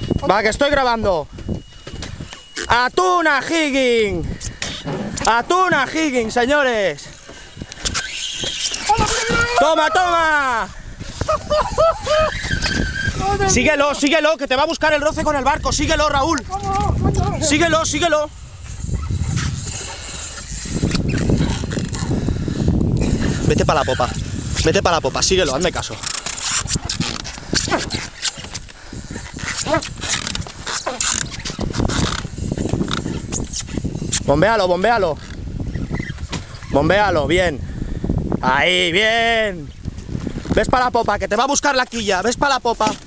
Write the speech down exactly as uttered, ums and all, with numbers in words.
Va, que estoy grabando. Atuna Higgins. Atuna Higgins, señores. Toma, toma. Síguelo, síguelo, que te va a buscar el roce con el barco. Síguelo, Raúl. Síguelo, síguelo. Vete para la popa. Vete para la popa, síguelo, hazme caso. Bombéalo, bombéalo. Bombéalo, bien. Ahí, bien. Ves para la popa, que te va a buscar la quilla. Ves para la popa.